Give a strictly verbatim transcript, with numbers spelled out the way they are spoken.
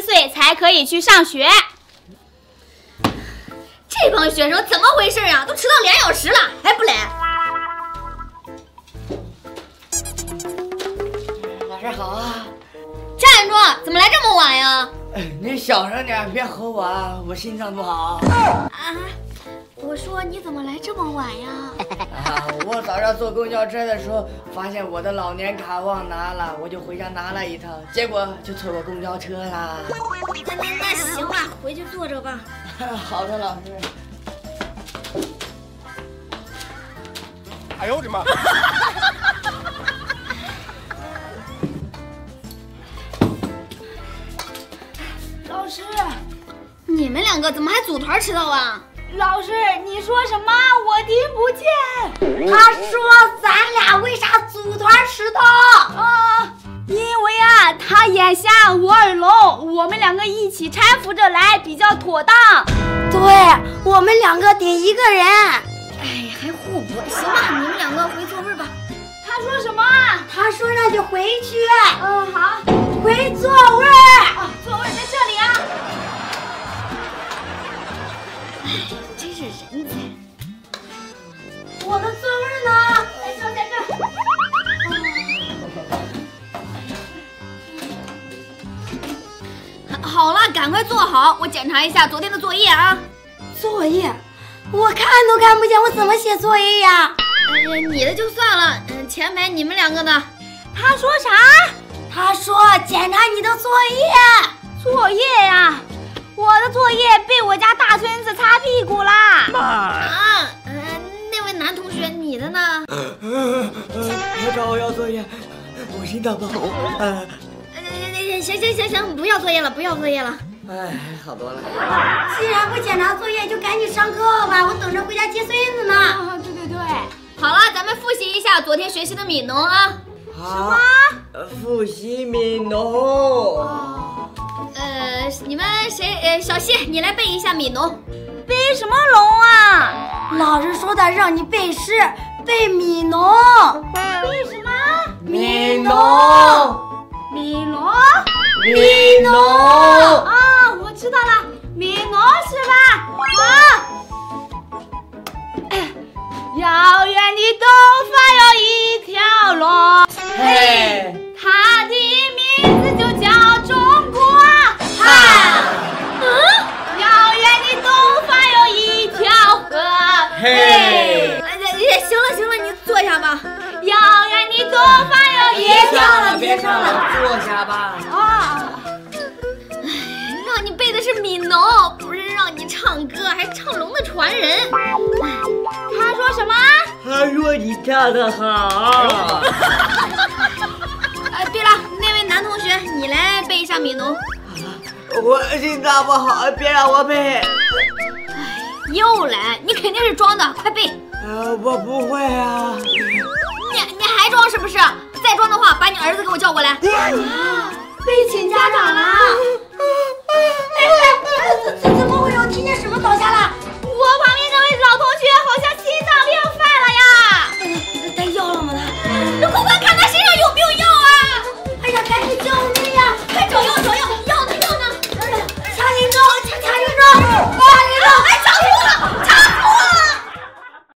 岁才可以去上学。 这帮学生怎么回事啊？都迟到两小时了，还不来？ 老师好啊！ 站住！怎么来这么晚呀？ 你小声点，别吼我啊，我心脏不好。 啊！我说你怎么来这么晚呀？ 啊！我早上坐公交车的时候，发现我的老年卡忘拿了，我就回家拿了一趟，结果就错过公交车啦。 那那那行吧，回去坐着吧。 好的，老师。 哎呦我的妈！ 老师， 你们两个怎么还组团迟到啊？ 老师，你说什么？我听不见。 他说咱俩为啥组团迟到？ 啊，因为啊，他眼下无二龙，我们两个一起搀扶着来比较妥当。 对，我们两个顶一个人。 哎，还互补，行吧，你们两个回座位吧。 他说什么啊？ 他说让你回去。 嗯，好， 回座位。 啊，座位在这里啊。 哎，真是人才。 我的座位呢？ 在这，在这。 好了，赶快坐好，我检查一下昨天的作业啊。 作业，我看都看不见，我怎么写作业呀？ 哎呀，你的就算了，嗯，前排你们两个呢？ 他说啥？ 他说检查你的作业。 作业呀？我的作业被我家大孙子擦屁股啦！ 啊，呃，那位男同学，你的呢？ 别找我要作业，我心脏不好。呃， 呃，行行行行，不要作业了，不要作业了。 哎，好多了。 既然不检查作业，就赶紧上课吧，我等着回家接孙子呢。 啊，对对对。 好了，咱们复习一下昨天学习的悯农啊。 好。呃，复习悯农。 呃，你们谁？呃，小谢，你来背一下悯农。 背什么农啊？ 老师说的让你背诗，背悯农。 背什么？ 悯农。 悯农。 悯农。 啊，我知道了，悯农是吧？好。遥远的东方有一条龙， 嘿， 它的名字就叫中国。 哈， 嗯，遥远的东方有一条河。 嘿， 行了行了，你坐下吧。 遥远的东方有一别条。 上了，别上了，坐下吧。 啊， 让你背的是悯农，不是让你唱歌，还唱《龙的传人》。 他说什么？ 他说你唱得好。 呃，对了，那位男同学，你来背一下悯农。 我心脏不好，别让我背。 又来，你肯定是装的，快背。 呃，我不会啊。 你你还装是不是？再装的话，把你儿子给我叫过来。 被请家长了。